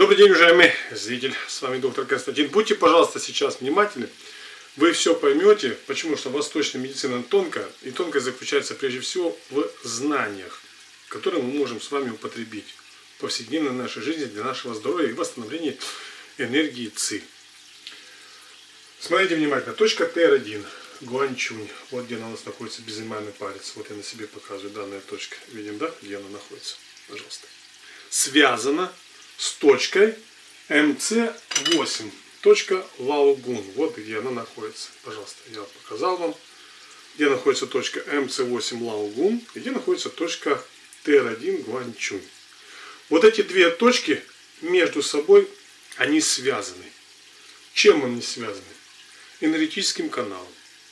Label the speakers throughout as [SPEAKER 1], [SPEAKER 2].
[SPEAKER 1] Добрый день, уважаемый зритель, с вами доктор Константин. Будьте, пожалуйста, сейчас внимательны. Вы все поймете, почему что восточная медицина тонкая, и тонкость заключается прежде всего в знаниях, которые мы можем с вами употребить в повседневной нашей жизни для нашего здоровья и восстановления энергии ЦИ. Смотрите внимательно. Точка Т1, Гуанчунь. Вот где она у нас находится, безымянный палец. Вот я на себе показываю данная точка. Видим, да, где она находится? Пожалуйста. Связана с точкой МЦ8. Точка Лаогун. Вот где она находится. Пожалуйста, я показал вам, где находится точка МЦ8 Лаогун, и где находится точка Т1 Гуанчунь. Вот эти две точки между собой, они связаны. Чем они связаны? Энергетическим каналом.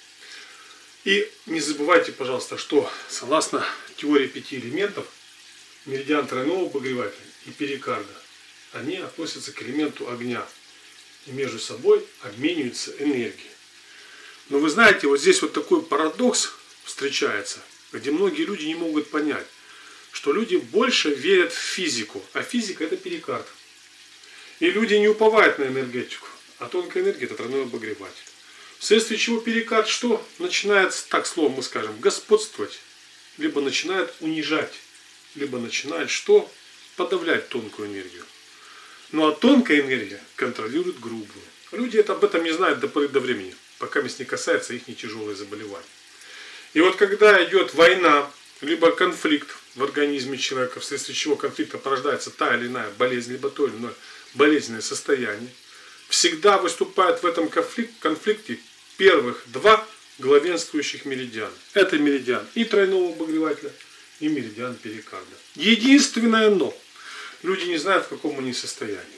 [SPEAKER 1] И не забывайте, пожалуйста, что согласно теории 5 элементов, меридиан тройного обогревателя и перикарда, они относятся к элементу огня. И между собой обмениваются энергией. Но вы знаете, вот здесь вот такой парадокс встречается, где многие люди не могут понять, что люди больше верят в физику, а физика это перикард. И люди не уповают на энергетику, а тонкая энергия это тройной обогреватель. Вследствие чего перикард что? Начинает, так словом мы скажем, господствовать, либо начинает унижать, либо начинает что? Подавлять тонкую энергию. Ну а тонкая энергия контролирует грубую. Люди об этом не знают до поры до времени, пока не касается их тяжелые заболевания. И вот когда идет война, либо конфликт в организме человека, вследствие чего конфликта порождается та или иная болезнь, либо то или иное болезненное состояние, всегда выступают в этом конфликте первых два главенствующих меридиана. Это меридиан и тройного обогревателя, и меридиан перикарда. Единственное но. Люди не знают, в каком они состоянии.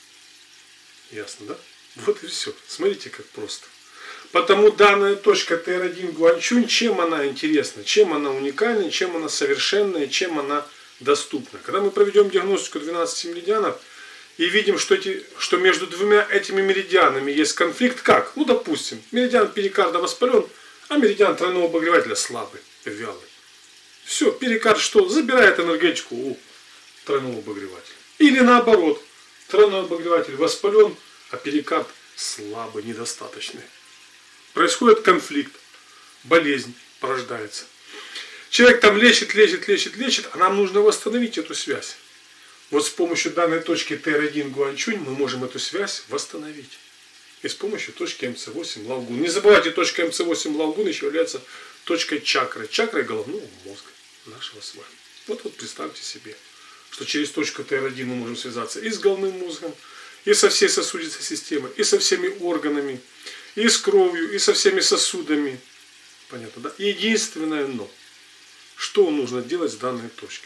[SPEAKER 1] Ясно, да? Вот и все. Смотрите, как просто. Потому данная точка Т1 Гуанчунь, чем она интересна, чем она уникальна, чем она совершенная, чем она доступна. Когда мы проведем диагностику 12 меридианов и видим, что между двумя этими меридианами есть конфликт, как? Ну, допустим, меридиан перикарда воспален, а меридиан тройного обогревателя слабый, вялый. Все, перикард что? Забирает энергетику у тройного обогревателя. Или наоборот, тройной обогреватель воспален, а перикард слабый, недостаточный. Происходит конфликт, болезнь порождается. Человек там лечит, а нам нужно восстановить эту связь. Вот с помощью данной точки Т1 Гуанчунь мы можем эту связь восстановить. И с помощью точки МЦ8 Лаогун. Не забывайте, точка МЦ8 Лаогун еще является точкой чакры. Чакрой головного мозга нашего с вами. Вот представьте себе, что через точку Т1 мы можем связаться и с головным мозгом, и со всей сосудистой системой, и со всеми органами, и с кровью, и со всеми сосудами. Понятно, да? Единственное но. Что нужно делать с данной точкой?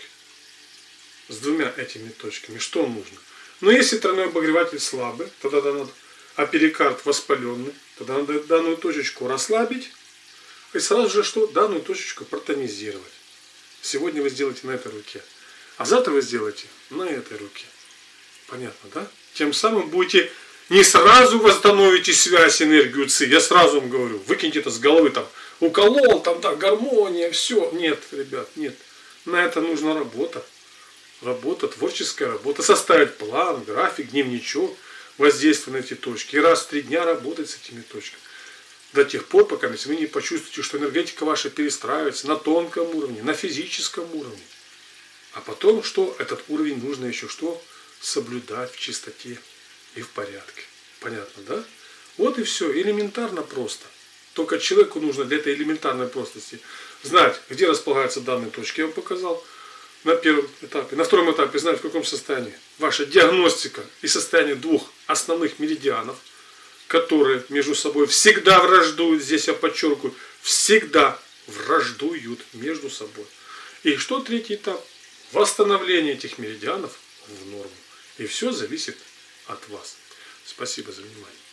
[SPEAKER 1] С двумя этими точками. Что нужно? Но если тройной обогреватель слабый, тогда надо, а перикард воспаленный, тогда надо данную точечку расслабить, и сразу же что? Данную точечку протонизировать. Сегодня вы сделаете на этой руке. А завтра вы сделаете на этой руке. Понятно, да? Тем самым будете не сразу восстановите связь, энергию ЦИ. Я сразу вам говорю, выкиньте это с головы, там, уколол, там, да, гармония, все. Нет, ребят, нет. На это нужна работа. Работа, творческая работа. Составить план, график, дневничок, воздействие на эти точки. И раз в 3 дня работать с этими точками. До тех пор, пока вы не почувствуете, что энергетика ваша перестраивается на тонком уровне, на физическом уровне. А потом, что этот уровень нужно еще что? Соблюдать в чистоте и в порядке. Понятно, да? Вот и все. Элементарно просто. Только человеку нужно для этой элементарной простости знать, где располагаются данные точки. Я вам показал на первом этапе. На втором этапе знать, в каком состоянии ваша диагностика и состояние двух основных меридианов, которые между собой всегда враждуют. Здесь я подчеркиваю, всегда враждуют между собой. И что третий этап? Восстановление этих меридианов в норму. И все зависит от вас. Спасибо за внимание.